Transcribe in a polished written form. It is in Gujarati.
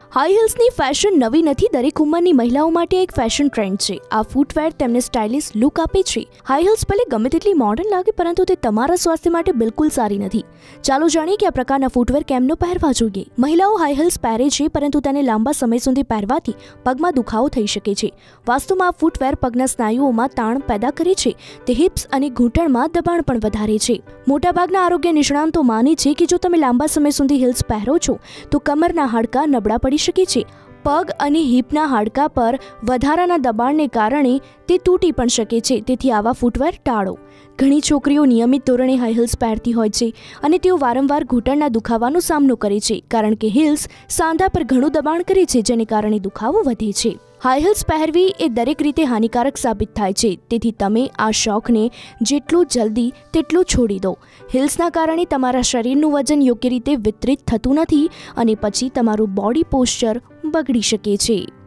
હાઈ હીલ્સની ફેશન નવી નથી, દરેક ઉંમરની મહિલાઓ માટે એક ફેશન ટ્રેન્ડ છે. આ ફૂટવેર તેમને સ્ટાઇલિશ લુક આપે છે. હાઈ હીલ્સ ભલે ગમે તેટલી મોડર્ન લાગે, પરંતુ તે તમારા સ્વાસ્થ્ય માટે બિલકુલ સારી નથી. ચાલો જાણીએ કે આ પ્રકારના ફૂટવેર કેમનો પહેરવા જોઈએ. મહિલાઓ હાઈ હીલ્સ પહેરે છે, પરંતુ તેને લાંબા સમય સુધી પહેરવાથી પગમાં દુખાવો થઈ શકે છે. વાસ્તવમાં આ ફૂટવેર પગના સ્નાયુઓમાં તાણ પેદા કરે છે. તે હિપ્સ અને ઘૂંટણમાં દબાણ પણ વધારે છે. મોટાભાગના આરોગ્ય નિષ્ણાતો માને છે કે જો તમે લાંબા સમય સુધી હીલ્સ પહેરો છો તો કમરના હાડકાં નબળા પડી શકે છે. પગ અને હિપના હાડકાં પર વધારાના દબાણને કારણે તે તૂટી પણ શકે છે. તેથી આવા ફૂટવેર ટાળો. ઘણી છોકરીઓ નિયમિત ધોરણે હાઈ હીલ્સ પહેરતી હોય છે અને તેઓ વારંવાર ઘૂંટણના દુખાવાનો સામનો કરે છે, કારણ કે હીલ્સ સાંધા પર ઘણું દબાણ કરે છે, જેને કારણે દુખાવો વધે છે. હાઈ હીલ્સ પહેરવી એ દરેક રીતે હાનિકારક સાબિત થાય છે. તેથી તમે આ શોખને જેટલું જલ્દી તેટલું છોડી દો. હીલ્સના કારણે તમારા શરીરનું વજન યોગ્ય રીતે વિતરિત થતું નથી અને પછી તમારું બોડી પોસ્ચર બગડી શકે છે.